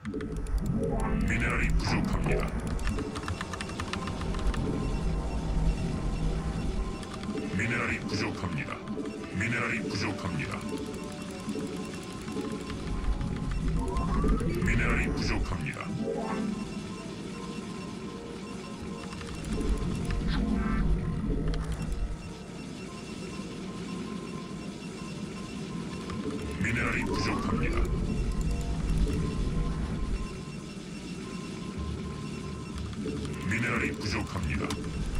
미네랄이 부족합니다. 미네랄이 부족합니다. 미네랄이 부족합니다. 미네랄이 부족합니다. 미네랄이 부족합니다. 미네랄이 부족합니다.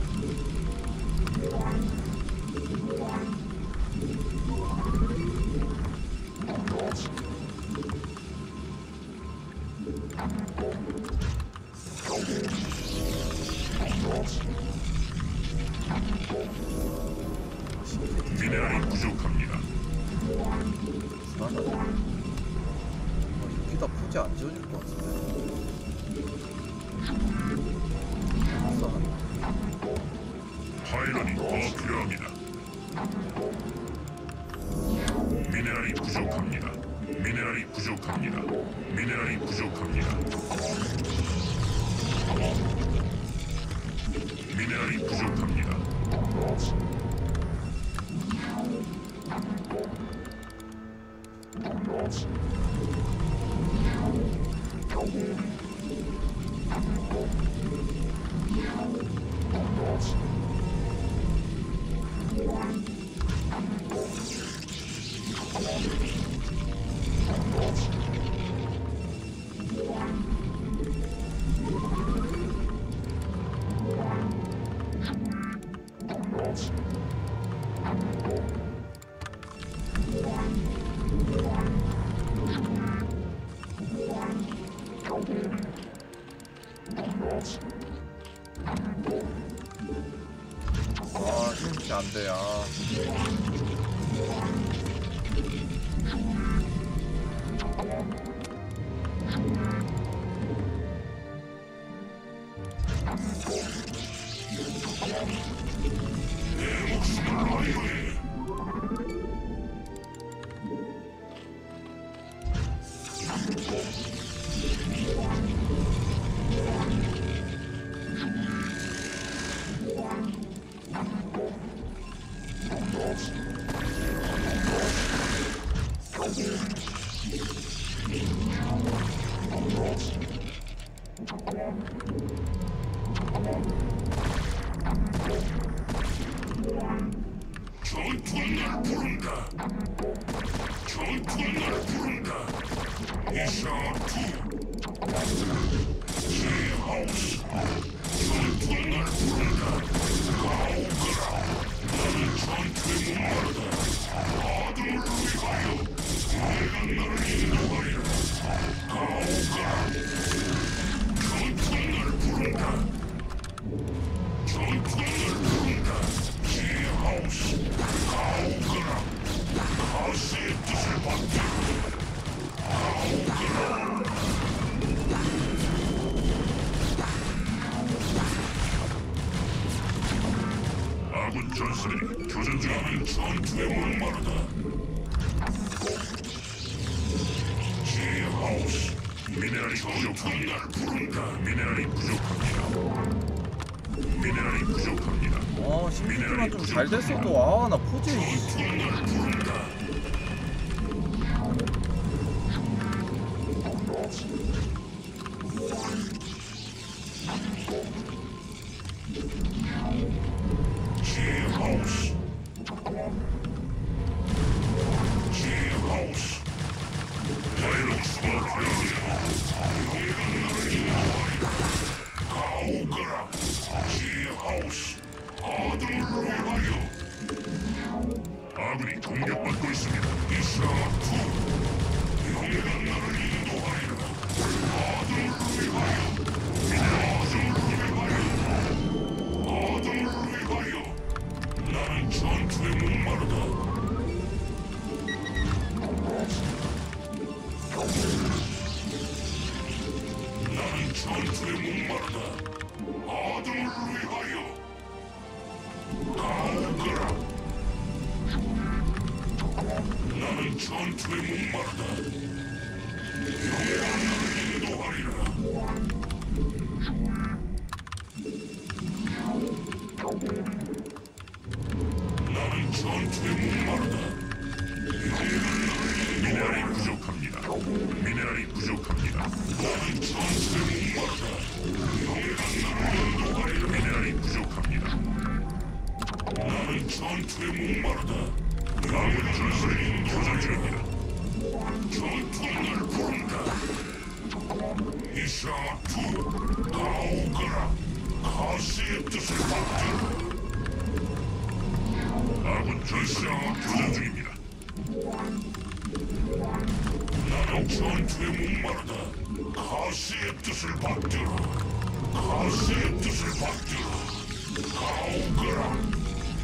미네랄이 부족합니다. 여기다 포지 안 지어줄 것 같은데. 파일런이 더 필요합니다. 미네랄이 부족합니다. 미네랄이 부족합니다. 미네랄이 부족합니다. 미네랄이 부족합니다. 아, 힘이 안 돼. 아. 전투가 날 부른다. 전투가 날 부른다. 이샤투 제하우스. 전투가 날 부른다. 가오거라. 나는 전투에 목마르다. 아들을 위하여 내가 너를 인도하리라. 가오거라. 전투가 날 부른다. 전투가 날 부른다. 제하우스. 가오거라. 가스의 뜻을 받들어. 가오거라. 아군 전선이 교전 중인 전투에 목마르다. 제하우스. 미네랄이 부족한 날 부른다. 미네랄이 부족합니다. 미네랄이 부족합니다. 심지만 좀 잘 됐어도 아, 나 포지. 전투가 날 부른다. 제하우스. 제하우스. 바이러스가 필요하다. 가오거라. 제하우스. 아들을 위하여. 아군이 공격받고 있습니다. 이샤투. 내가 나를 인도하리라. 아들을 위하여. 아들을 위하여. 나는 전투에 목마르다. 나는 전투에 목마르다. 아들을 위하여. 가오거라. 나는 전투에 목마르다. 내가 나를 인도하리라. 나는 전투에 목마르다. 미네랄이 부족합니다. 나는 전투에 목마르다. 아군 전설이 교전 중입니다. 전투가 날 부른다. 이샤투 가오거라. 가시의 뜻을 받들어. 아군 전설이 교전 중입니다. 나는 전투에 목마르다. 가시의 뜻을 받들어. 가시의 뜻을 받들어. 가오거라.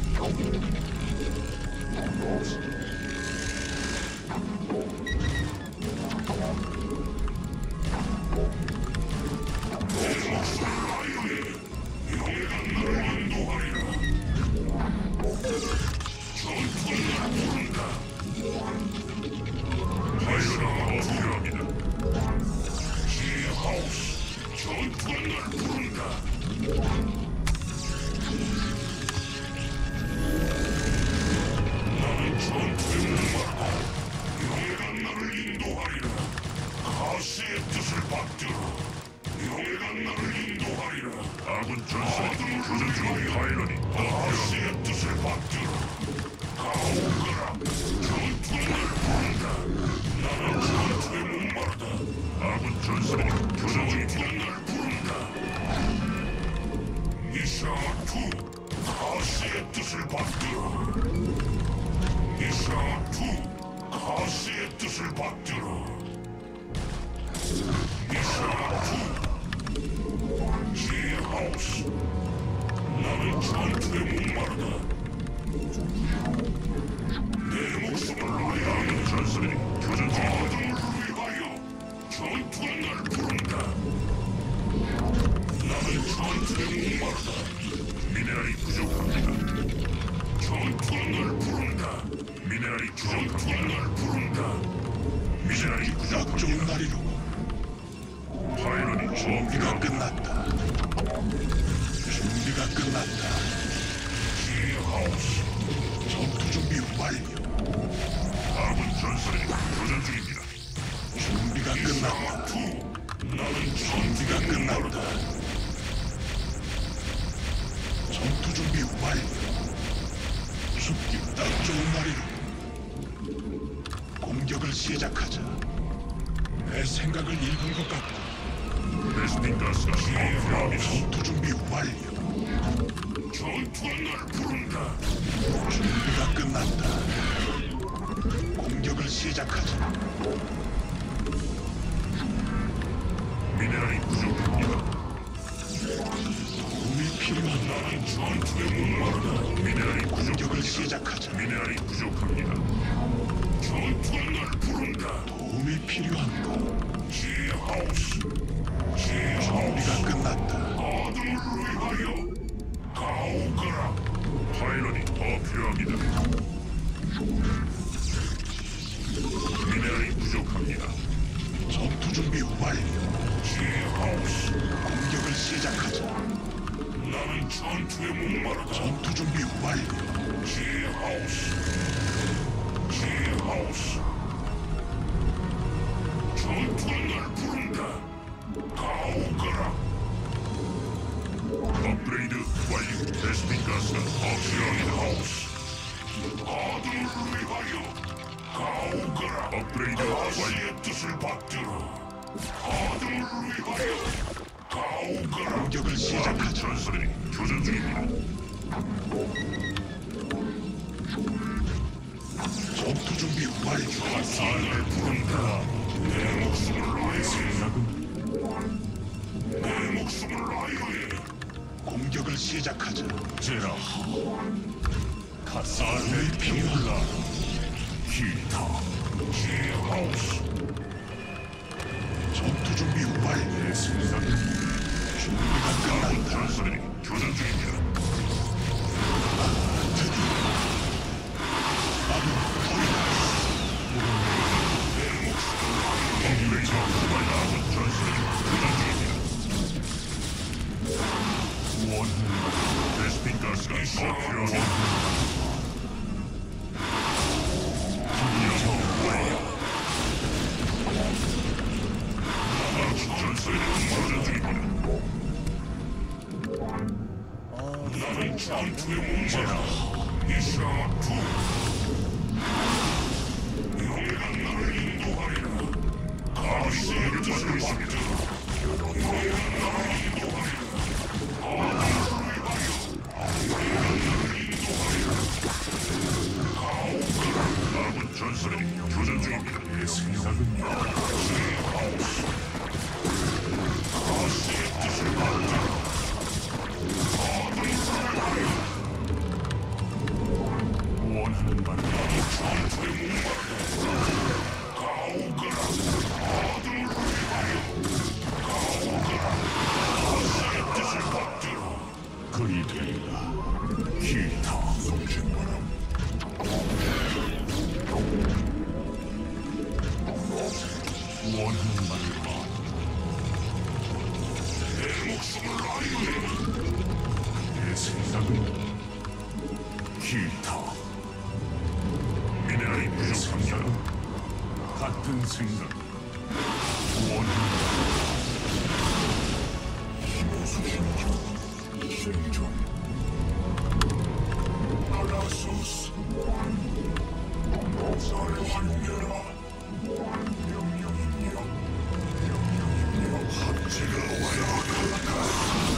아군 전선이 교전 중인 파일런이 더 필요합니다. 뜻을 받들어. 가오거라. 전투가 날 부른다. 나는 전투에 목마르다. 아군 전선이 교전 중입니다. 날 부른다. 이샤투 가시의 뜻을 받들어. 이샤투 가시의 뜻을 받들어. 이샤투 지하우스. 나는 전투에 목마르다. 내 목숨을 위하여 전설이 교전 중이다. 위하여 전투가 날 부른다. 나는 전투에 목마르다. 미네랄이 부족합니다. 전투가 날 부른다. 미네랄이 부족합니다. 날 부른다. 미네랄이 부족합니다. 좋은 날이로. 파일런이 준비가 끝났다. 준비가 끝났다. 지하우스. 전투 준비 완료. 아군 전설이 교전 중입니다. 준비가 끝났다. 나는 준비가 끝났다. 전투 준비 완료. 죽기 딱 좋은 날이로. 공격을 시작하자. 내 생각을 읽은 것 같다. 베스핀 가스가 필요합니다. 전투 준비 완료. 전투가 날 부른다. 준비가 끝났다. 공격을 시작하자. 미네랄이 부족합니다. 도움이 필요한 나는 전투에 목마르다. 미네랄이 공격을 시작하자. 미네랄이 부족합니다. 전투가 날 부른다. 도움이 필요한가? 지하우스. 준비가 끝났다. 아들을 위하여 가오거라. 파일런이 더 필요합니다. 미네랄이 부족합니다. 전투 준비 완료. 지하우스. 공격을 시작하자. 나는 전투에 목마르다. 전투 준비 완료. 지하우스. 지하우스. 전투가 날 부른다. 가오거라. 업그레이드 완료. 베스핀 가스가 더 필요합니다. 하우스. 아들을 위하여 가오거라. 업그레이드 완료. 뜻을 받들어. 아들을 위하여 가오거라. 공격을 시작하자. 전설이 교전 중입니다. 전투 준비 완료. 전사를 부른다. 내 목숨을 위하여. 내 목숨을 위하여. 공격을 시작하자. 제라. 가사를 피울라. 기타. 지하우스. 전투 준비 완료. 준비가 끝났다. 전설이 교전 중입니다. 베스핀 가스가 더 필요합니다. 교전 중입니다. 나는 전투에 목마르다. 이샤투. 내가 나를 인도하리라. 가시의 뜻을 받들어. 아군 전사들이 교전 중입니다. 내 생각은 가시의 뜻을 받들어. 원하는 바는 전투에 목마르다. 가오거라. 아들을 위하여. 가오거라. 가시의 뜻을 받들어. 그리 되리라. 기타 송신바람. 원하는 바를 말. 내 목숨을 아이오리. 내 생각은 기타. 미네랄이 부족합니다. 같은 생각. 원하는 힘의 수신자. 생존. 알라소스. 나를 활용해라. 명령입니다. 명령입니다. 합체가 와야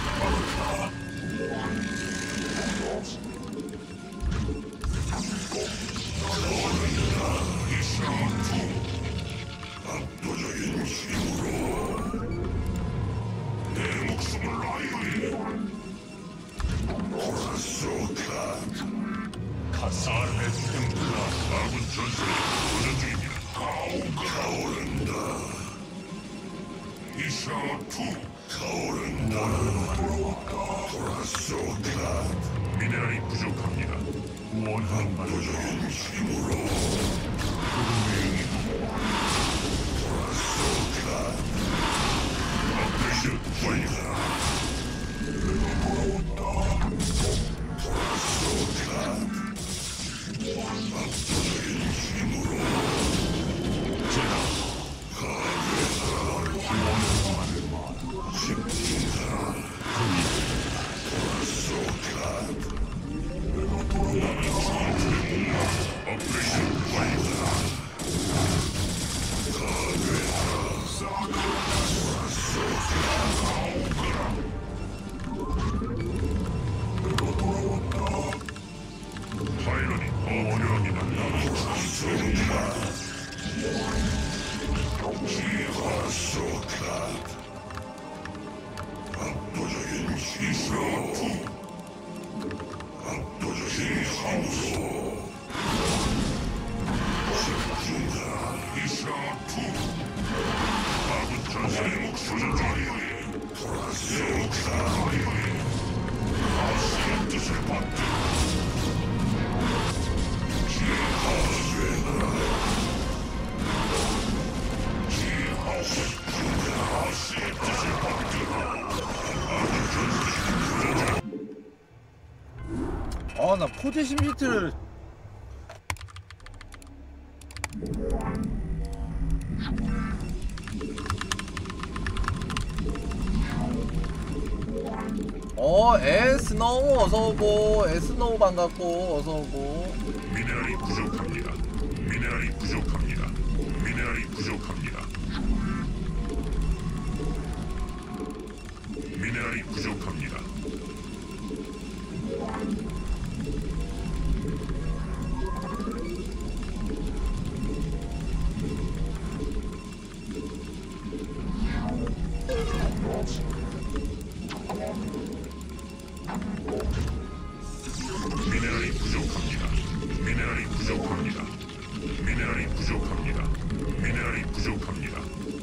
압도적인 힘으로 내 목숨을 아이오리. 호라소카 카사르의 템플라. 아군 전술이 교전 중입니다. 가오른다. 이샤투. 가오른다. 호라소카. 미네랄이 부족합니다. 원하는 바를 압도적인 힘으로 호라소카. 업그레이드 완료. 압도적인 힘으로 제가 원하는 말을 말하. 집중하라. 호라소카. 내가 돌아왔다. 업그레이드 완료. 파일럿이 더 어려합니다. 지하소카. 압도적인 힘으로. 압도적인 힘으로. 집중하라. 이샤투. 아군 전사의 목숨을 아이오리. 호라소카. 가시의 뜻을 받들어. 나 포지 심시트를 에스노우 어서오고. 에스노우 반갑고 어서오고. 미네랄이 부족합니다. 미네랄이 부족합니다. 미네랄이 부족합니다. 미네랄이 부족합니다. 미네랄이 부족합니다. 미네랄이 부족합니다. 미네랄이 부족합니다. 미네랄이 부족합니다.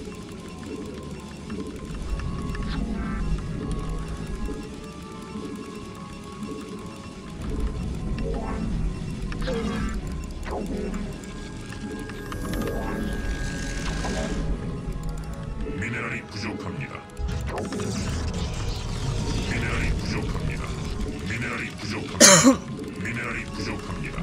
미네랄이 부족합니다. 미네랄이 부족합니다. 미네랄이 부족합니다. 미네랄이 부족합니다.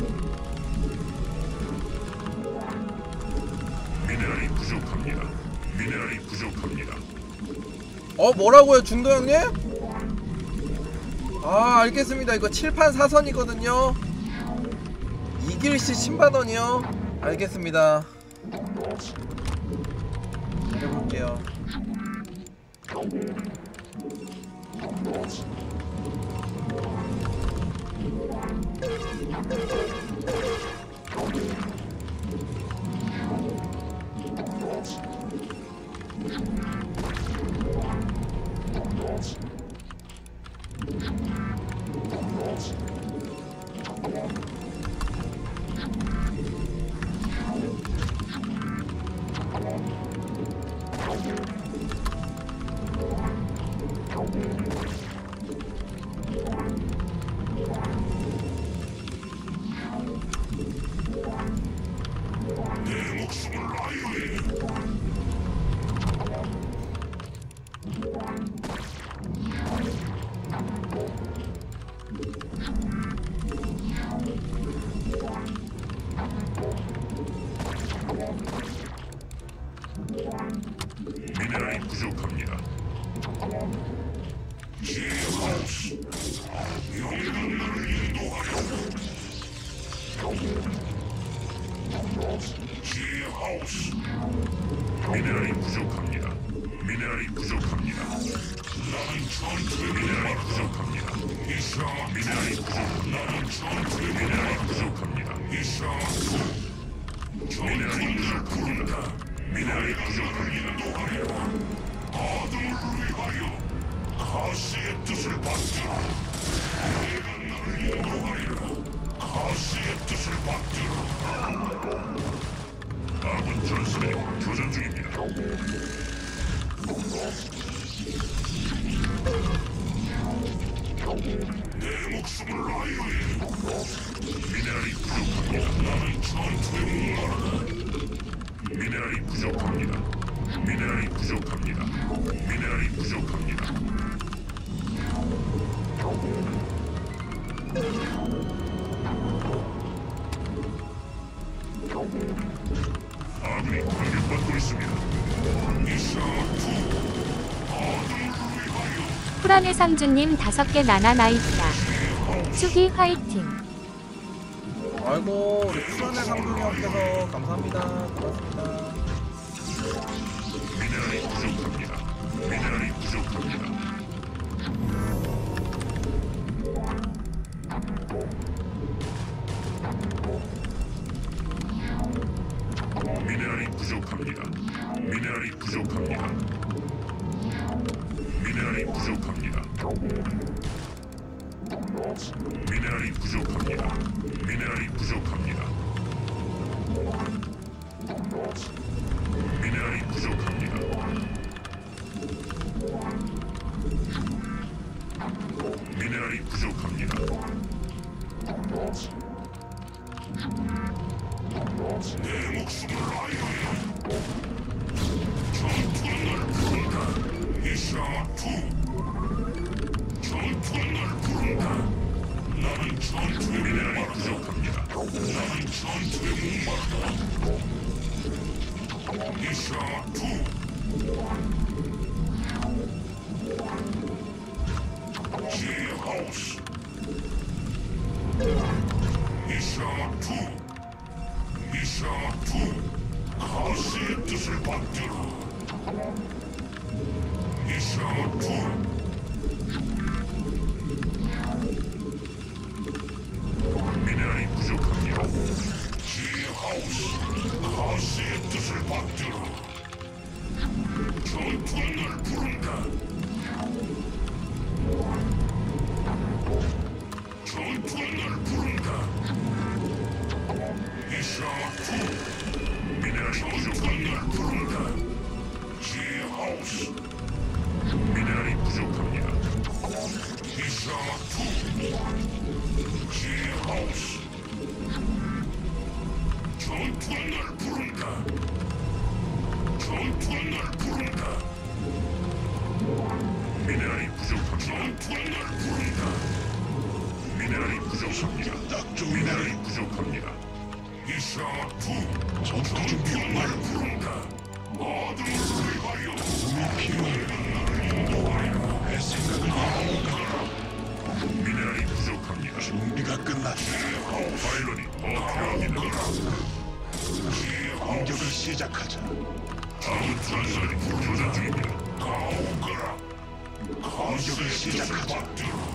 미네랄이 부족합니다. 미네랄이 부족합니다. 뭐라고요, 중도 형님? 알겠습니다. 이거 7판 4선이거든요. 이길시 신바던이요. 알겠습니다. 해볼게요. 내 목숨을 라이오에 미네랄이 부족합니다. 지하우스 용기는 나를 인도하려고. 지하우스 미네랄이 부족합니다. 미네랄이 부족합니다. 나는 전투에 미네랄이 부족합니다. 이샤 미네랄이 부족합니다. 나는 전투에 미네랄이 부족합니다. 이샤 미네랄이 부족합니다. 미네랄이 부족합니다. 인도하려고. 아들을 위하여 가시의 뜻을 받들어. 내가 나를 인도하리라. 가시의 뜻을 받들어. 아군 전선이 교전 중입니다. 내 목숨을 라이오에. 미네랄이 부족합니다. 나는 전투에 목마르다. 미네랄이 부족합니다. 미네랄이 부족합니다. 미네랄이 부족합니다. 아군이 공격받고 있습니다. 푸란의 상주님 5개 나나 나이스다. 수기 화이팅. 아이고, 우리 푸른의 상중이 형께서 감사합니다. 고맙습니다. 미네랄이 부족합니다. 미네랄이 부족합니다. 미네랄이 부족합니다. 미네랄이 부족합니다. 미네랄이 부족합니다. 미네랄이 부족합니다. 미네랄이 부족합니다. 미네랄이 부족합니다. 미네랄이 부족합니다. 내 목숨을 라이오에. 전투는 날 부른다. 이샤2 전투는 날 부른다. 나는 전투에 미네랄이 부족합니다. 나는 전투에 목마르다. 이샤2 지하우스 이샤2 이샤2 가시의 뜻을 받들어. 이샤2 미네랄이 부족합니다. 지하우스 가시의 뜻을 받들어. 전투는 날 부른다. 전투는 날 부른다. 이샤2 미네랄이 부족합니다. 날 부른다. 지하우스 미네랄이 부족합니다. 이샤2 지하우스 전투는 날 부른다. 전투는 날 부른다. 미네랄이 부족합니다. 전투는 날 부른다. 미네랄이 부족합니다. 미네랄이 부족합니다. 이샤2 전투는 날 부른다. 아들을 필요한가? 내 생각을 해볼까? 미네랄이 부족합니다. 준비가 끝났다. 파일럿이 더 필요합니다. 공격을 시작하자. 다음 전설이 교전 중입니다. 가오거라. 공격을 시작하자.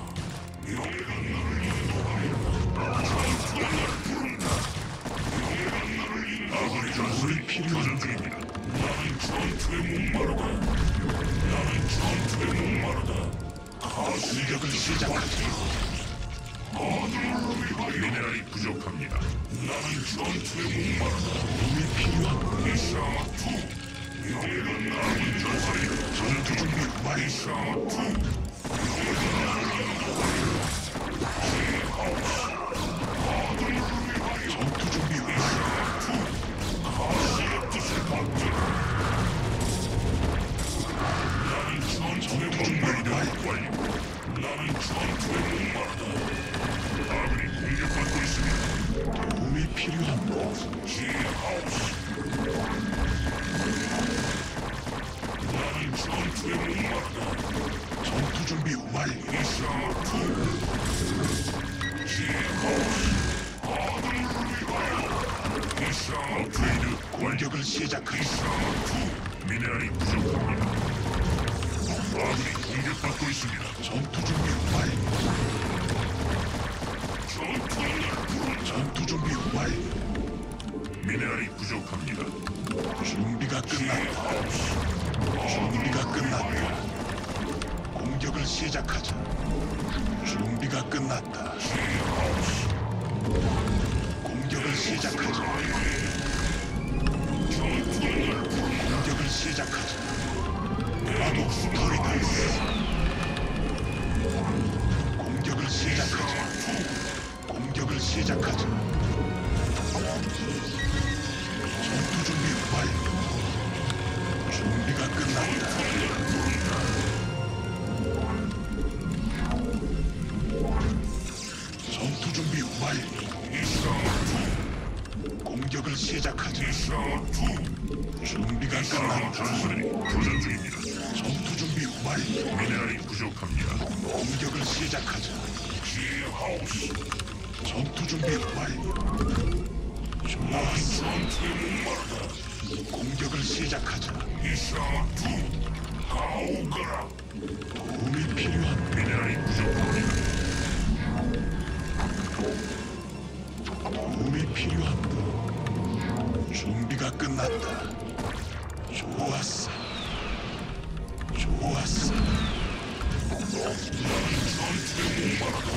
아군이 전설이 교전 중입니다. 나는 전투에 목마르다. 나는 전투에 목마르다. 공격을 시작하자. 미네랄이 부족합니다. 나는 전투에 목마르다. 도움이 필요한 이샤투. 아군 전설이 전투 준비 완료. 이샤투. 전투 준비 완료. 가시의 뜻을 받들어. 나는 전투에 목마르다. 나는 전투에 목마르다. 아군이 공격받고 있습니다. 도움이 필요합니다. 지하우스. 나는 전투에 목마르다. 전투 준비 완료. 이샤투. 지하우스. 아들을 위하여. 이샤투. 공격을 시작하자. 이샤투. 미네랄이 부족합니다. 아군이 공격받고 있습니다. 전투 준비 완료. 전투 준비 완료. 미네랄이 부족합니다. 준비가 끝났다. 준비가 끝났다. 공격을 시작하자. 준비가 끝났다. 공격을 시작하자. 공격을 시작하자. 나도 스토리다. 공격을 시작하자. 공격을 시작하자. 전투 준비 완료. 준비가 끝났다. 전투 준비 완료. 공격을 시작하자. 준비가 끝났다. 교전 중입니다. 전투 준비 완료. 미네랄이 부족합니다. 공격을 시작하자. 지하우스. 전투 준비 완료. 좋았어. 공격을 시작하자. 이샤투. 가오거라. 도움이 필요한 미네랄이 부족합니다. 도움이 필요합니다. 준비가 끝났다. 좋았어. 좋았어. 전투에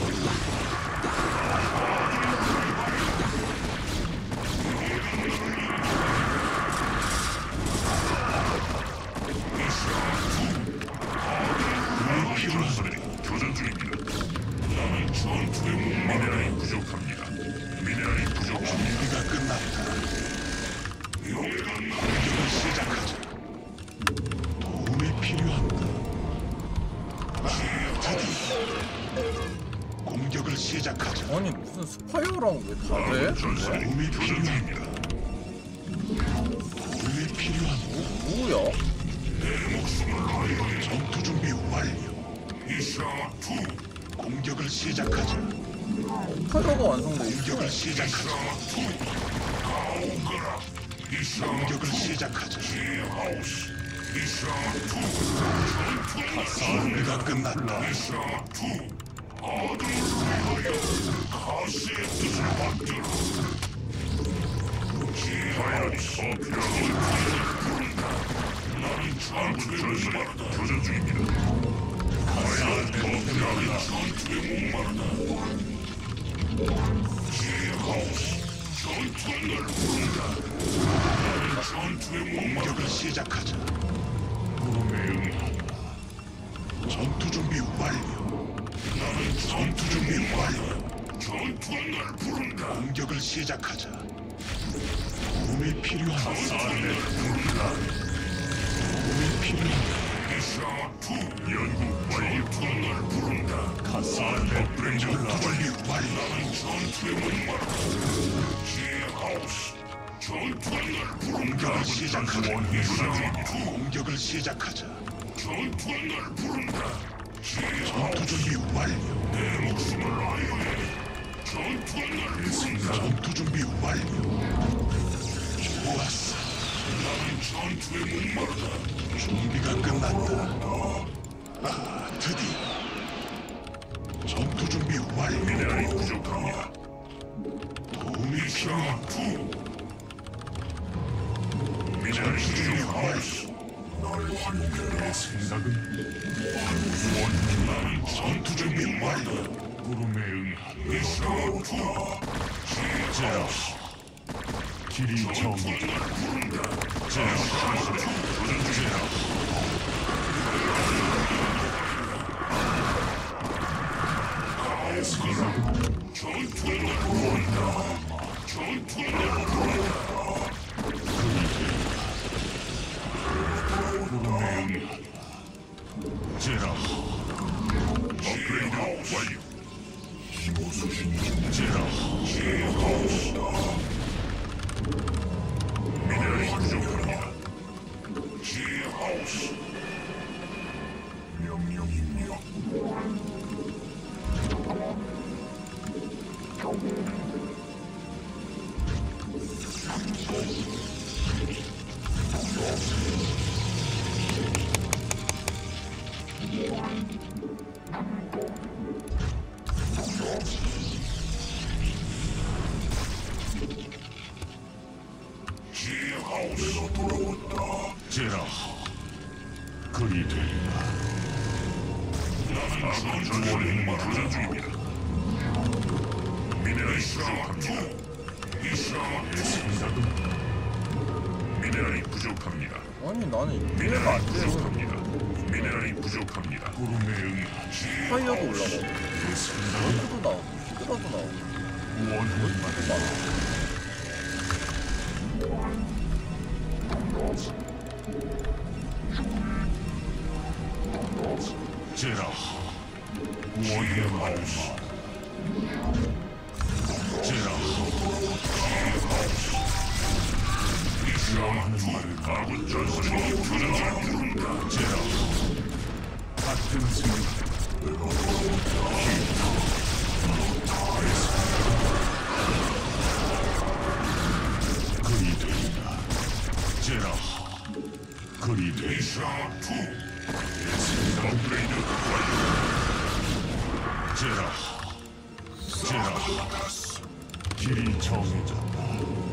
교전 중입니다. 나는 전투에 미네랄이 부족합니다. 미네랄이 부족합니다. 준비가 끝났다. 공격을 시작하자. 도움이 필요합니다. 공격을 시작하자. 아니 무슨 스파이어랑 왜 다돼? 도움이 필요합니다. 도움이 필요합니다. 뭐야? 전투 준비 완료. 이샤투. 공격을 시작하자. 스파이어가 완성돼 있어. 공격을 시작하자. 가오거라. 공격을 시작하자. 지하우스. 이샤투. 준비가 끝났다. 이샤투. 아들을 위하여 가시의 뜻을 받들어. 지하우스. 나는 전투에 목마르다. 교전 중입니다. 나는 전투에 목마르다. 지하우스. 전투는 날 부른다. 나는 전투에 목마르다. 공격을 시작하자. 부름에 응한다. 전투 준비 완료. 나는 전투 준비 완료. 전투는 날 부른다. 공격을 시작하자. 도움이 필요한 사람을 부른다. 도움이 필요하다. 이샤투. 연구 완료. 전투는 날 부른다. 가사를 업그레이드 준비 완료. 나는 전투에 목마르다. 지하우스. 전투는 날 부른다. 공격을 시작하자. 공격을 시작하자. 전투가 날 부른다. 전투 준비 완료. 내 목숨을 아유해. 전투가 날 부른다. 전투 준비 완료. 좋았어. 나는 전투에 목마르다. 준비가 끝났다. 아, 드디어. 전투 준비 완료. 미네랄이 부족합니다. 도움이 필요하다. 미네랄이 부족하오. 널 환영해. 내 생각은 나는 전투 준비 완료. 구름에 응한 미션투. 제라스. 길이 정리. 제라스. 제라스. 전투에 나온다. 전투에 나온다. 구름에 응한 제라스. 업그레이드 완료. 제라스. 제하우스. 미네랄이 부족합니다. 제하우스. 명령입니다. 제하우스가 돌아왔다. 제라, 그리 되리라. 나는 전투원의 말을 중입니다. 미네랄이 부족합니다. 내 생각은 미네랄이 부족합니다. 아니 나는 이해가 미네랄이 안 돼요. 부족합니다. 미네랄이 부족합니다. 구름에 응한 파이어도 올라가고 내 생각은 럴크도 나오고 히드라도 나오고 원하는 또 많아. 제라 원하는 말을 제라 원하는 말을 아군 전선이 부른다. 제라 같은 생각 그리 된다. 제라 그리 된다. 업그레이드 완료. 제라 길이 정해졌다.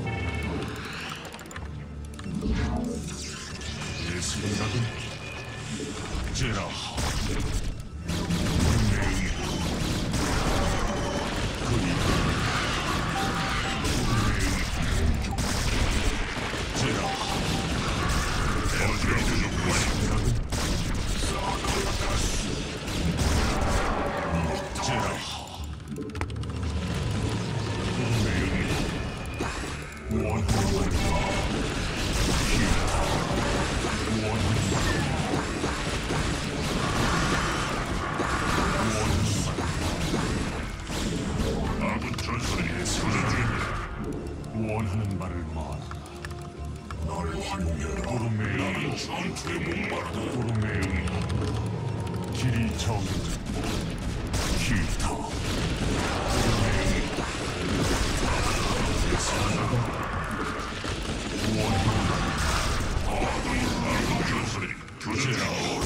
내 생각은 제라 운명이 그리 제라 업그레이드 완료. 제라 아군 전선이 수련 중입니다. 원하는 말을 말하라. 나를 환영해라. 구름에 나는 전투에 목마르다. 구름에 응하라. 길이 정해졌다. 히터 구름에 내 생각은 원하는 아군 전선이 교전이다.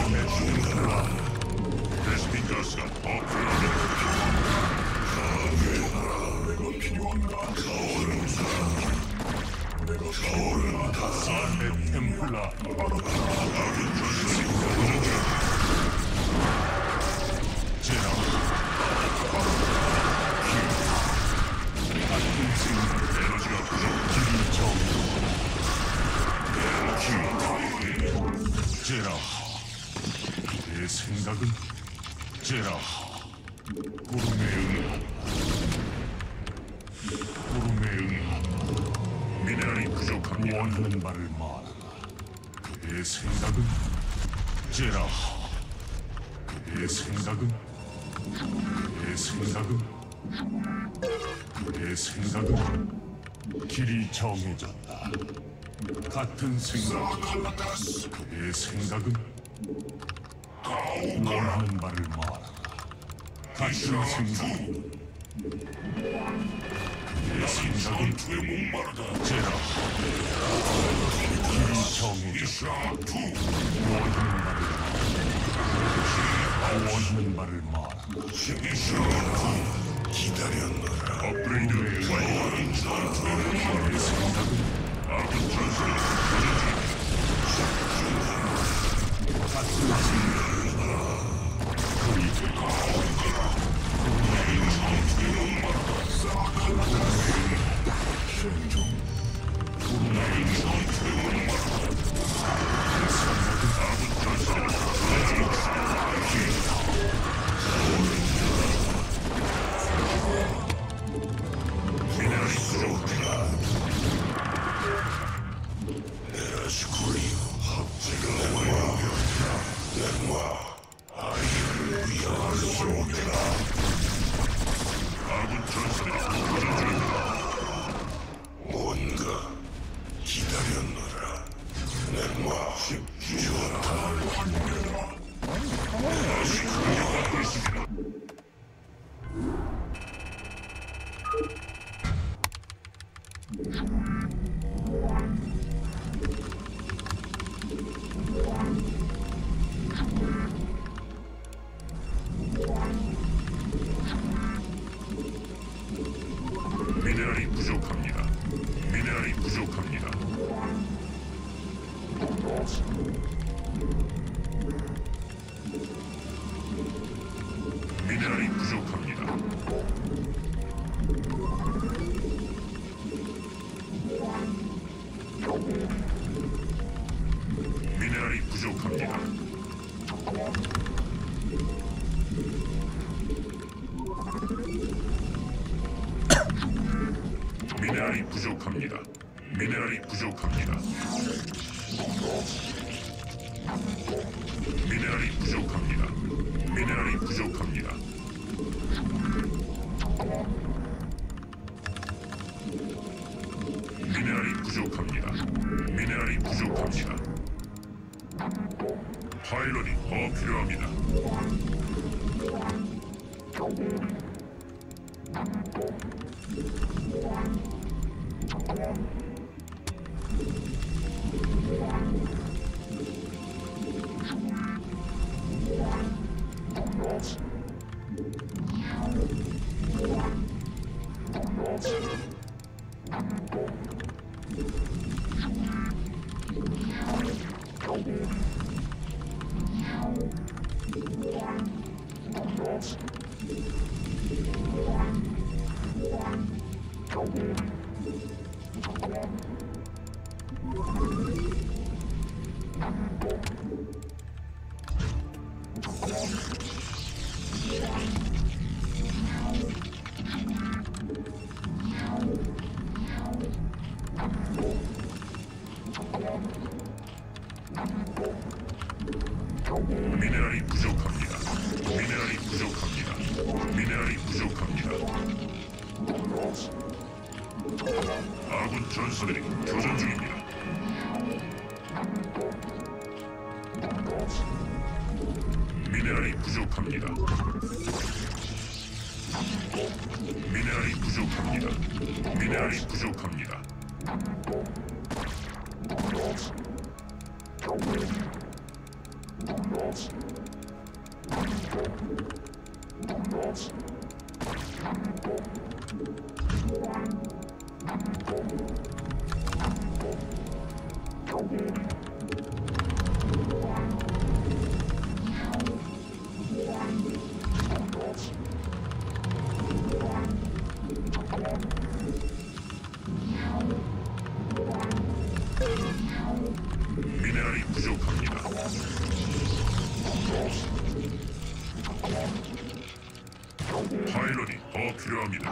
베스핀 가스가 더 필요합니다. 내가 필요한가? 내가 산의 템플라. 제라. 같은 생각 에너지가 부족. 길이 정. 제라. 내 생각은 제라. 구름의 응. 구름의 응. 미네랄이 부족합니다. 원하는 말을 말하라. 그의 생각은 제라. 그의 생각은 그의 생각은 그의 생각은 길이 정해졌다. 같은 생각. 그의 생각은 원하는 말을 말하라. 같은 생각. 그의 생각은 제라. 길이 정해졌다. 원하는 말을 말하라. 기다렸노라. 업그레이드 완료. 그의 생각은 아군 전술을 같은 생각. 미네랄이 부족합니다. 미네랄이 부족합니다. 미네랄이 부족합니다. 미네랄이 부족합니다. 미네랄이 부족합니다. 미네랄이 부족합니다. 미네랄이 부족합니다. 미네랄이 부족합니다. 미네랄이 부족합니다. 미네랄이 부족합니다. 파일럿이 더 필요합니다. 미네랄이 부족합니다. 미네랄이 부족합니다. 미네랄이 부족합니다. 아군 전사들이 교전 중입니다. 미네랄이 부족합니다. 미네랄이 부족합니다. 미네랄이 부족합니다. 미네랄이 부족합니다. 파일럿이 더 필요합니다.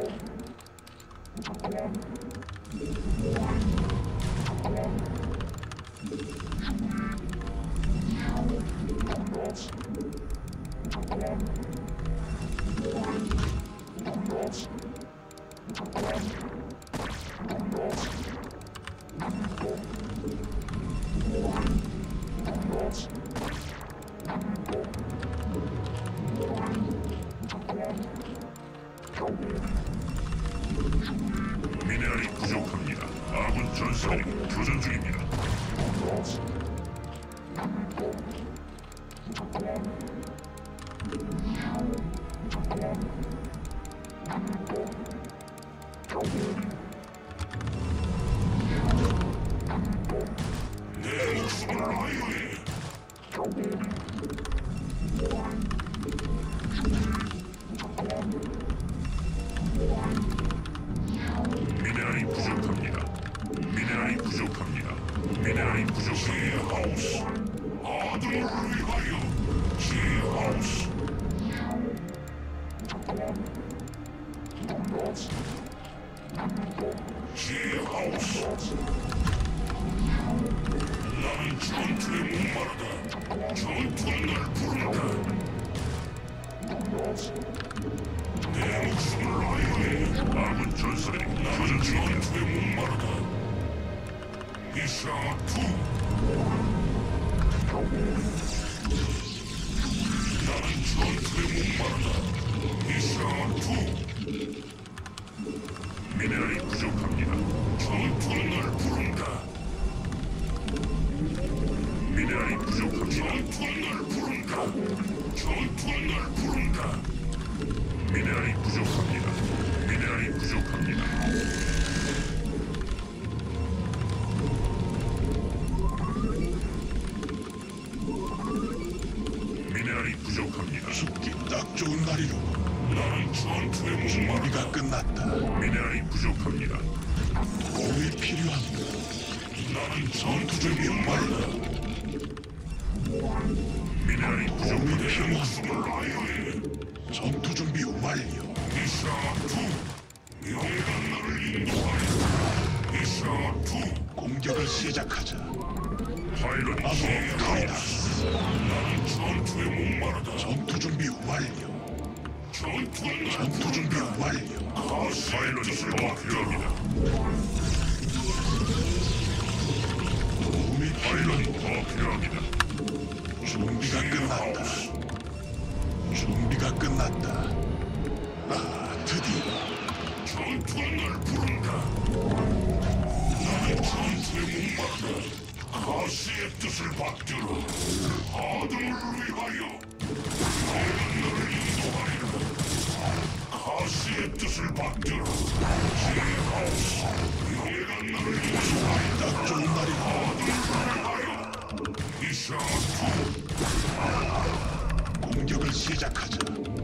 미네랄이 부족합니다. 아군 전사들이 교전 중입니다. 내 목숨을 아이오니 미네랄이 부족합니다. 미네랄이 부족합니다. 미네랄이 부족합니다. 하우스 아들을 위하여 지하우스 지하우스 나는 전투에 목마르다. 전투는 날 부른다. 내 목숨을 아이오니 아군 전사들이 교전 중입니다. 전투에 목마르다. 이샤2 나는 전투에 목마르다. 이샤2 미네랄이 부족합니다. 전투는 날 부른다. 미네랄이 부족합니다. 전투는 날 부른다. 전투는 날 부른다. 미네랄이 부족합니다. 미네랄이 부족합니다. 미네랄이 부족합니다. 죽기 딱 좋은 날이로 나는 전투에 목마르다. 준비가 끝났다. 미네랄이 부족합니다. 도움이 필요합니다. 나는 전투 준비 전투에 완료. 미네랄이 도움이 부족합니다. 필요합니다. 아이오니 전투 준비 완료. 이샤2 영예가 나를 인도하리라. 이샤2 공격을 시작하자. 파일럿이 아무것도 지하우스 나는 전투에 목마르다. 전투 준비 완료. 전투는 전투 준비 완료. 파일럿이 더 필요합니다. 도움이 파일럿이 필요합니다. 더 필요합니다. 준비가 끝났다. 준비가 끝났다. 아, 드디어 전투는 날 부른다. 나는 전투에 목마르다. 가시의 뜻을 받들어. 아들을 위하여 내가 너를 인도하리라. 가시의 뜻을 받들어. 지하우스 내가 너를 인도하리라. 딱 좋은 날이로 위하여 이샤2 공격을 시작하자.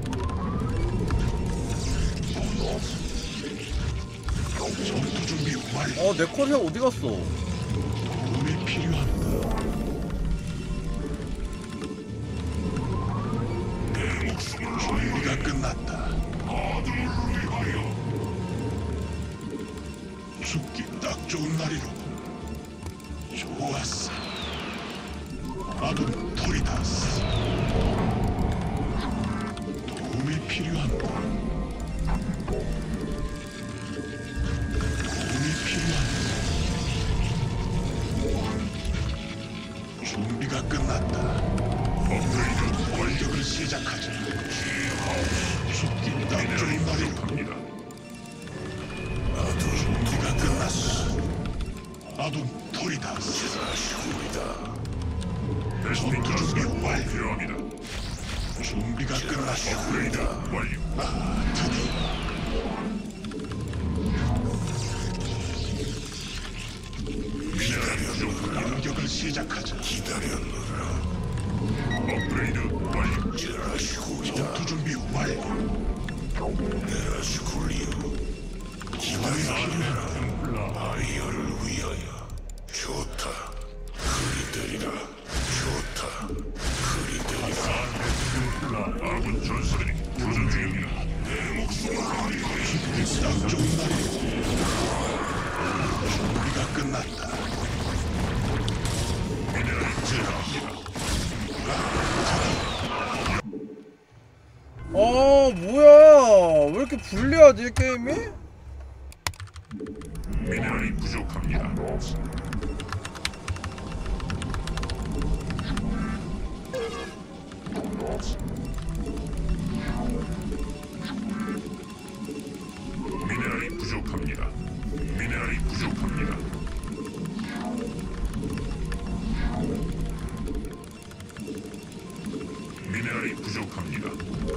전투 준비 완료. 내 컷이 어디 갔어? 도움이 필요합니다. 내 목숨을 준비가 끝났다. 아들을 위하여 죽기 딱 좋은 날이로. 좋았어. 아둔 토리다스. 도움이 필요합니다. 도움이 필요합니다. 준비가 끝났다. 업그레이드 완료. 공격을 시작하자. 죽기 딱 좋은 날이로. 부족합니다. 아둔 준비가 끝났어. 아둔 토리다스. 내 베스핀 가스가 더 필요합니다. 준비가 끝났어. 업그레이드 완료. 미네랄이 부족합니다. 공격을 시작하자. 기다렸노라. 업그레이드 완료. 전투 준비 완료. 기다려라. 아이어를 위하여 좋다. 그리되리라. 좋다. 그리되리라. 아군 전사들이 교전 중입니다. 내 목숨을 아이어의 쌍종 날이 준비가 끝났다. 미네랄이 부족합니다. 뭐야 왜 이렇게 불리하지 게임이? 미네랄이 부족합니다. 미네랄이 부족합니다. 미네랄이 부족합니다. 미네랄이 부족합니다.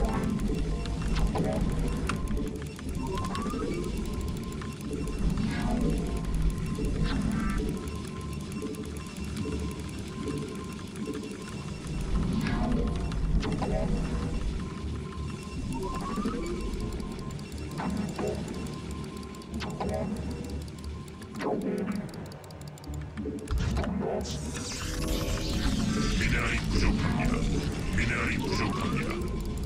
미네랄이 부족합니다. 미네랄이 부족합니다.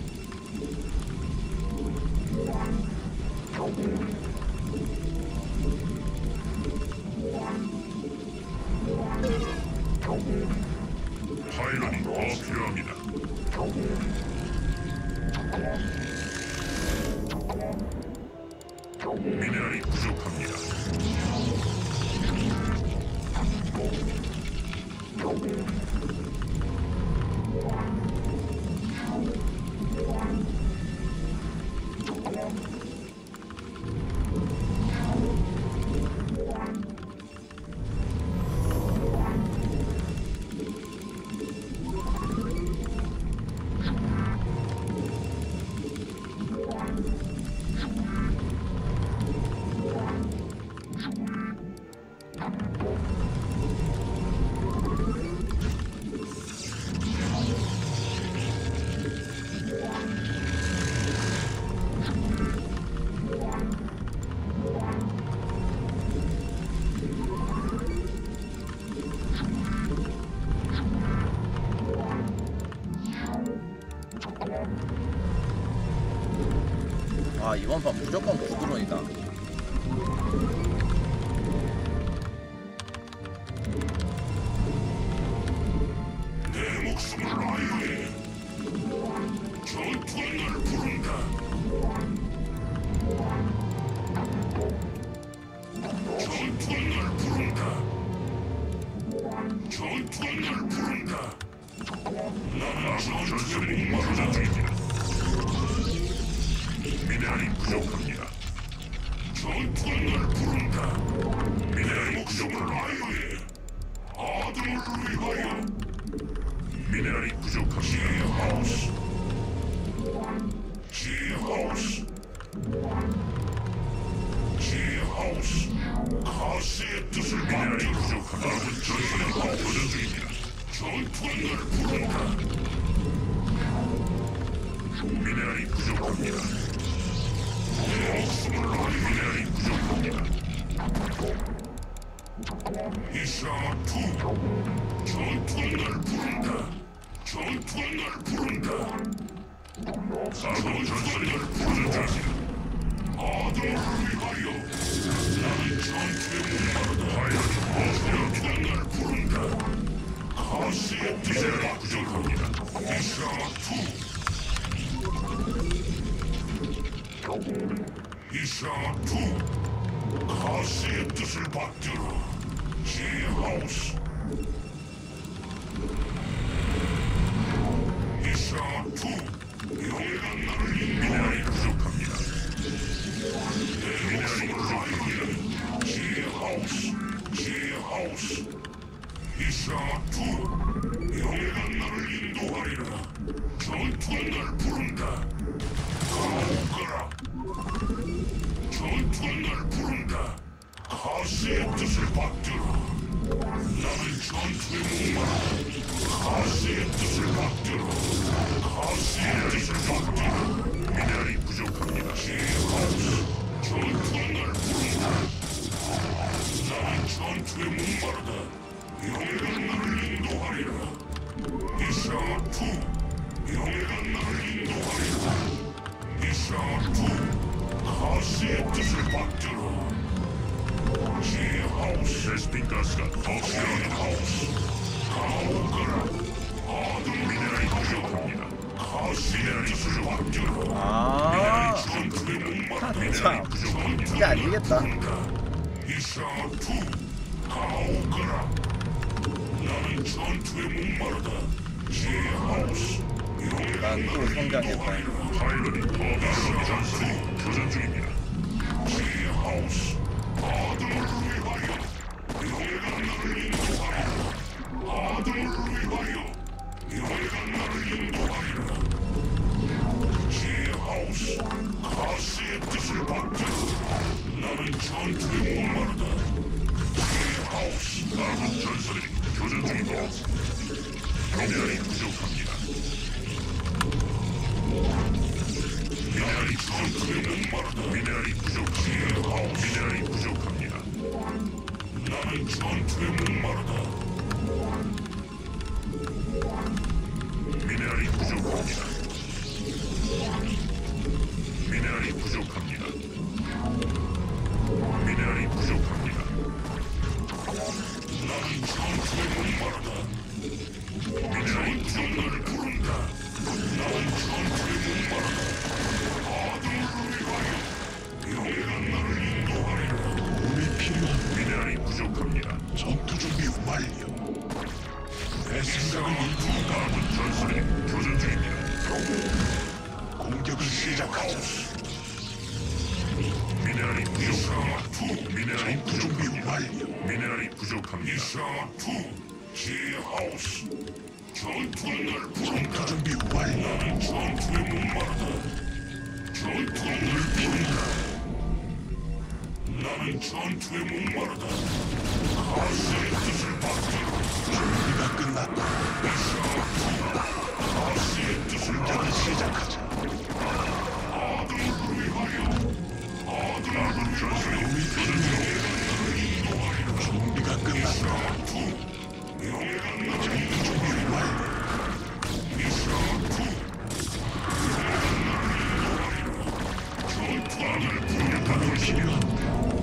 파일런이 더 필요합니다. 미네랄이 부족합니다. 이번 판 무조건 부드론이다. 내 목숨을 아이오에 전투가 날 부른다. 전투가 날 부른다. 전투가 날 부른다. 나는 전투에 목마르다. 미네랄이 부족합니다. 전투가 날 부른다. 미네랄이 부족을 아이오에 아들을 위하여 미네랄이 부족합니다. 지하우스 지하우스 지하우스 가스의 뜻을 미네랄이 받들어. 부족합니다. 아군 전사들이 교전 중입니다. 전투가 날 부른다. 미네랄이 부족합니다. 목숨을 아이오에 미네랄이 부족합니다. 이샤투 전투가 날 부른다. 전투가 날 부른다. 아군 전사들이 교전 중입니다. 아들을 위하여 나는 전투에 목마르다. 전투가 날 부른다. 가스의 뜻을 미네랄이 받들어. 부족합니다. 이샤투 가스의 뜻을 받들어. 지하우스 이샤투 용의가 나를 미네랄이 부족합니다. 미네랄이 부족합니다. 지하우스 이샤투 용의가 전투가 날 부른다. 가오거라. 전투가 날 부른다. 가시의 뜻을 받들어. 나는 전투에 목마르다. 가시의 뜻을 받들어. 가시의 뜻을 받들어. 미네랄이 부족합니다. 제하우스. 전투가 날 부른다. 나는 전투에 목마르다. 영예가 나를 인도하리라. 이샤2. 영예가 나를 인도하리라. 이샤2. 가시의 뜻을 받들어. 제하우스. 베스핀 가스가 더 필요한 하우스. 가오거라. 아들 미네랄이 부족합니다. 가시의 뜻을 받들어. 아, 전투에 목마르다. 참. 이게 안 되겠다. 이샤2. 가오거라. 나는 전투에 목마르다. 제하우스. 난 또 성장했다. 파일럿이 더 필요한 전선이 교전 중입니다. 제하우스. 아들을 위하여. 영예가 나를 인도하리라. 아들을 위하여. 영예가 나를 인도하리라. 제하우스. 가시의 뜻을 받들어. 나는 전투에 목마르다. 제하우스. 아군 전선이 교전 중입니다. 미네랄이 부족합니다. 미네랄이 전투에 목마르다. 미네랄이 부족합니다. 미네랄이 부족합니다. 나는 전투에 목마르다. 미네랄이 부족합니다. 미네랄이 부족합니다. 미네랄이 부족합니다. 나는 전투에 목마르다. 미네랄이 부족을 부른다. 나는 전투에 목마르다. 아들을 위하여. 영예가 나를 인도하리라. 도움이 필요한 미네랄이 부족합니다. 전투 준비 완료. 내 생각을 읽고 아군 전선이 교전 중입니다. 공격을 시작하자. 미네랄이 부족합니다. 미네랄이 전투 준비 부족합니다. 완료. 미네랄이 부족합니다. 이샤2. 제하우스. 전투가 날 부른다. 전투 준비 완료. 나는 전투에 목마르다. 전투가 날 부른다. 나는 전투에 목마르다. 가시의 뜻을 받들어. 준비가 끝났다. 가시의 뜻을 공격을 시작하자. 아들을 위하여. 아군 전선이 준비가 끝났다. 영예가 전투 준비 완료. 도움이 필요한다.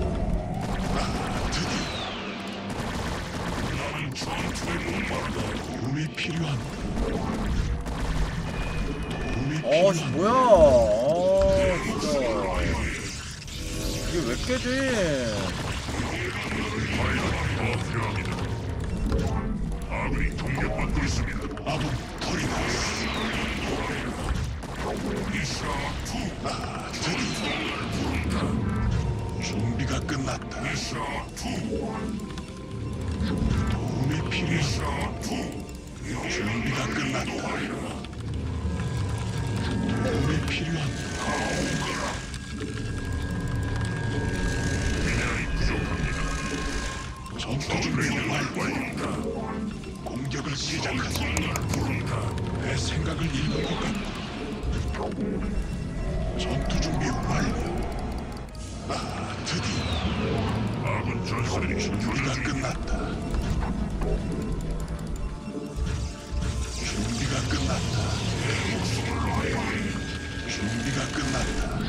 드디어 나는 전투에 목마르다. 도움이 필요한다. 도움이 어, 씨, 필요한다. 뭐야? 어, 진짜. 이게 왜 깨지? 파일럿이 더 필요합니다. 아군이 공격받고 있습니다. 아군 토리다스. 이샤2. 드디어 준비가 끝났다. 이샤2. 도움이 필요한다. 이샤2. 준비가 끝났다. 도움이 필요한다. 미네랄이 부족합니다. 전투 준비 완료. 공격을 시작하자. 내 생각을 읽은 것 같다. 전투 준비 완료. 드디어 아군 전선이 교전 준비가 중입니다. 끝났다. 준비가 끝났다. 준비가 끝났다.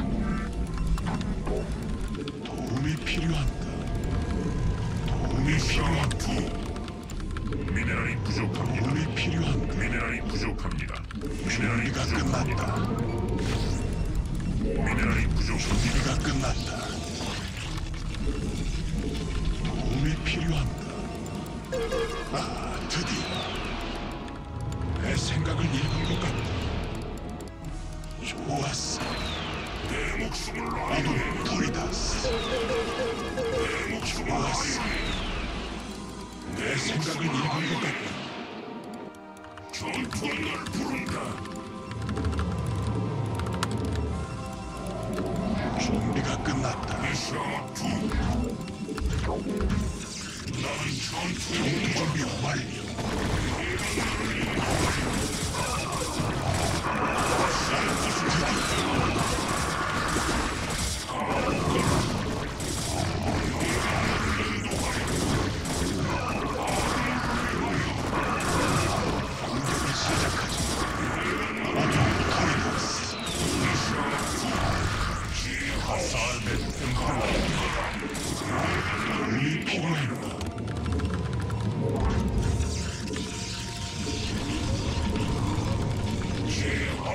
도움이 필요한다. 도움이 필요한다. 미네랄이 부족합니다. 도움이 필요한다. 미네랄이 부족합니다. 미네랄이 준비가 부족합니다. 끝났다. 미네랄이 부족합니다. 준비가 끝났다. 도움이 필요한다. 드디어 내 생각을 읽은 것 같다. 좋았어. 내 목숨을 아동 토리다스. 내 목숨을 좋았어. 내 생각을 읽은 것 같다. 전투가 날 부른다.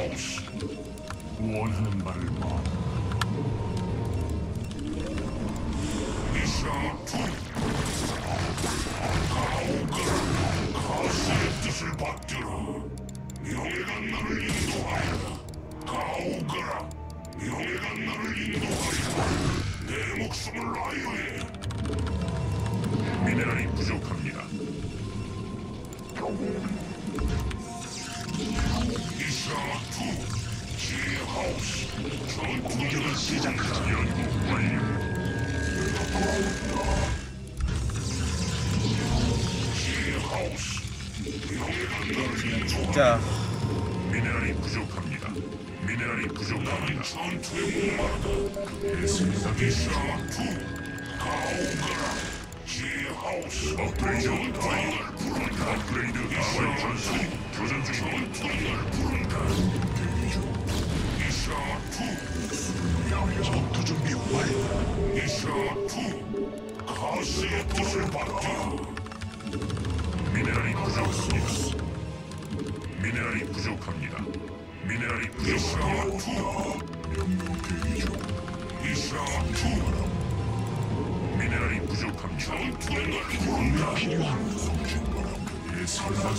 하우스. 원하는 바를 말. 이샤 투. 가오거라. 가시의 뜻을 받들어. 명예가 나를 인도하여라. 가오거라. 명예가 나를 인도하여라. 내 목숨을 라이오에. 미네랄이 부족합니다. 이샤투 지하우스 전투를 시작하자. 연구 완료. 지하우스 자, 미네랄이 부족합니다. 미네랄이 부족합니다. 전투에 목마르다. 내 생각이 이샤투 가오거라. 지하우스 업그레이드 다이얼 부른다. 업그레이드 다이얼 전술 교전 중. 다이얼 부른다. 이샤투 전투 준비 완료. 이샤투 가시의 뜻을 받들어. 미네랄이 부족합니다. 미네랄이 부족합니다. 미네랄이 부족합니다. 이샤투 미네랄이 부족합니다. 전투가 필요한 내 생각은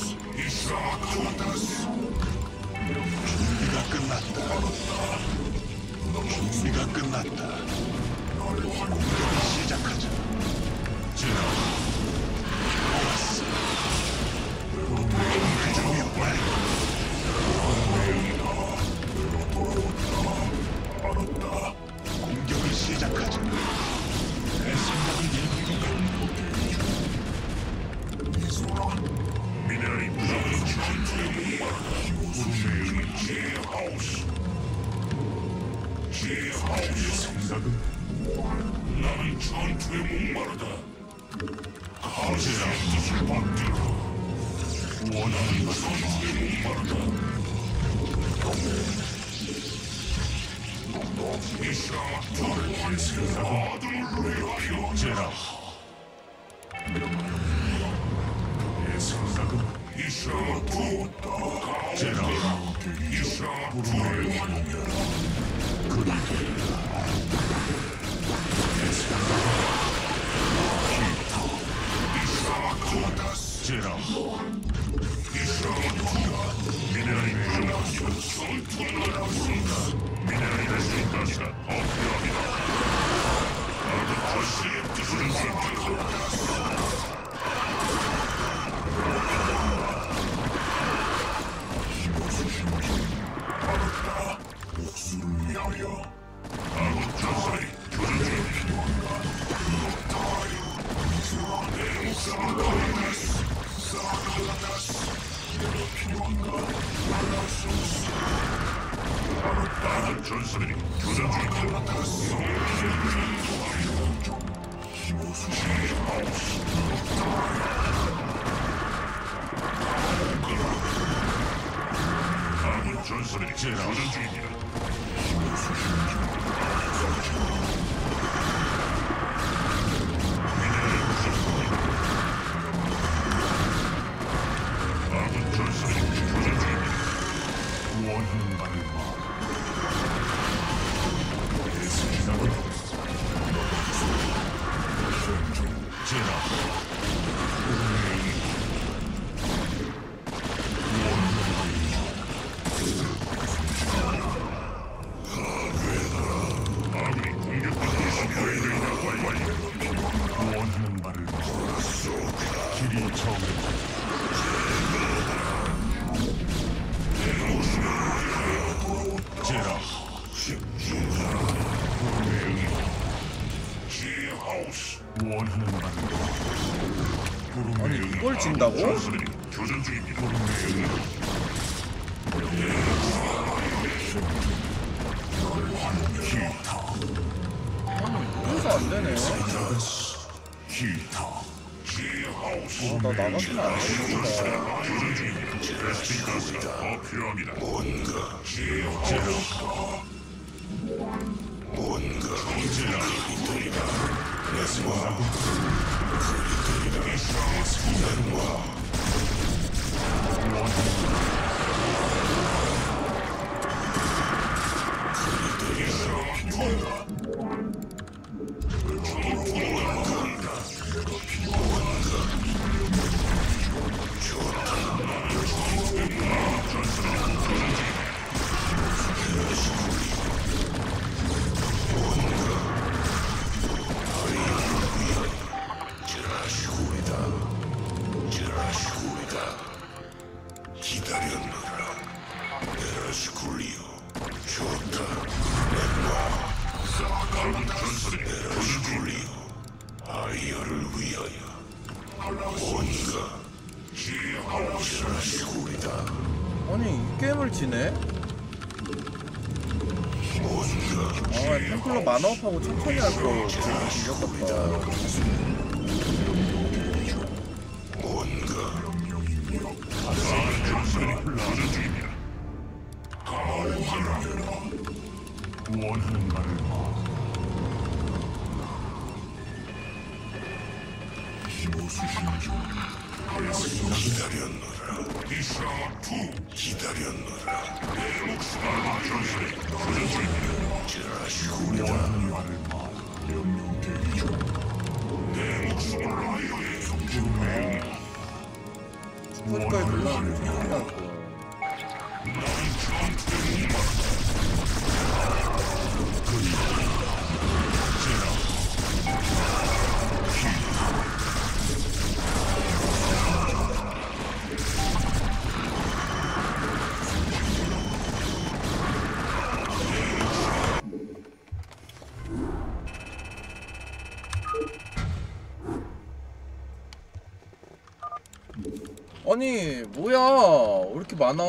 이샤투다스. 준비가 끝났다. 준비가 끝났다. 공격을 시작하자. 지나 왔어. 그 준비 완료. 알았다. 공격을 시작하자. 내 생각을 읽기가 미네랄이 부족한 전투에 목마르다. 지하우스 지하우스 생각은 나는 전투에 목마르다. 가시의 뜻을 받들어. 원하는 것은 목마르다. 이샤투의 생각은 제라. 내 생각은 이샤투 제라. 이샤투의 그리 내 생각은 이샤투다스 제라. 이샤투가 미네랄이 부족합니다. 미네랄이 될 수 있다니까 더 필요합니다. 나도 가시의 뜻을 선택하라. 목숨을 위하여 아군 전사들이 교전 중입니다. 내 목숨을 걸어다스. 내가 필요한가? 아군 전사들이 교전 중입니다. 아군 전사들이 교전 중입니다. 미네랄이 부족합니다. 아군 전사들이 교전 중입니다. 원하는 바를 말. 내 생각은 제라. 아군이 공격받고 있습니다. 원하는 바를 말. 길이 정해져. 제라. 지하우스 원하는 바를 아니 이걸 진다고? 전사들이 교전 중입니다. 그래서 안 되네. 기타 지하우스 나 나갔으면 안 되겠다. 교전 중입니다. 베스팅 가스가 더 필요합니다. 뭔가 지하우스 뭔가 제라. 내 생각은 지라시쿨리오 좋다. 남은 전설의 지라시쿨리오 아이어를 위하여 뭔가 지라시쿨이다. 아니 이 게임을 지네? 뭔가 아 템플러 만화업하고 천천히 할거 진짜 같다. 남은 전설이 도전 중입니다. 원하는 말을 기다렸노라. 기다렸노라. 남은 전설이 도전 중입니다. 지라시쿨이다. 스포츠까지 불러오면 천천히 할거. 아니 뭐야 왜 이렇게 많아.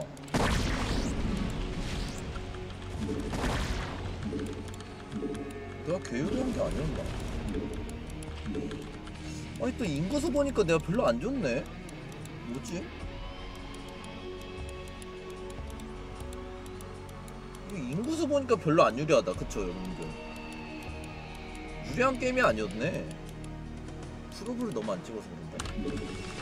내가 게으르한 게 아니었나. 아니 또 인구수 보니까 내가 별로 안 좋네. 뭐지? 이거 인구수 보니까 별로 안 유리하다. 그쵸 여러분들? 유리한 게임이 아니었네. 프로브를 너무 안 찍어서 그런다.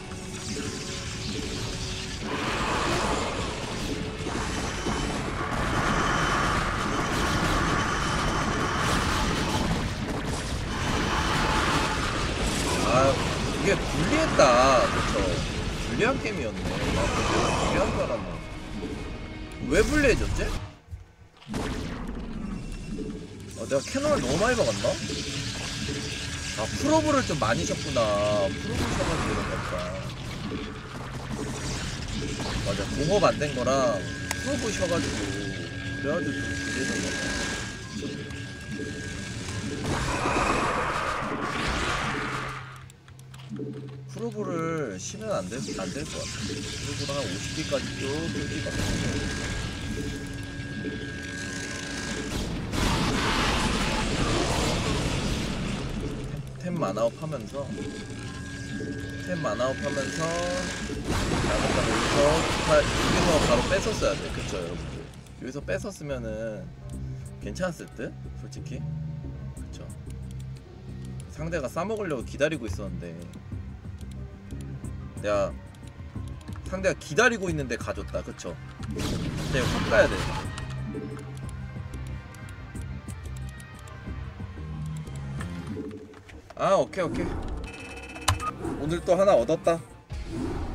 아 이게 불리했다. 그쵸? 불리한 게임이었네. 나 불리한 줄 알았네. 왜 불리해졌지? 내가 캐논을 너무 많이 박았나? 아 프로브를 좀 많이 쳤구나. 프로브 쳐가지고 이런 것 같다. 맞아 공업 안 된 거랑 프로브 쳐가지고 그래가지고 좀 불리해졌나 봐. 프로브를 쉬면 안 될 것 같아. 프로브를 한 50개까지 쭉 끌기 같은데. 템 만화업 하면서 여기서 바로 뺐었어야 돼. 그쵸 여러분들? 여기서 뺐었으면은 괜찮았을 듯? 솔직히 그쵸? 상대가 싸먹으려고 기다리고 있었는데 내가 상대가 기다리고 있는데 가줬다. 그쵸? 근데 확 가야 돼. 아 오케이 오늘 또 하나 얻었다.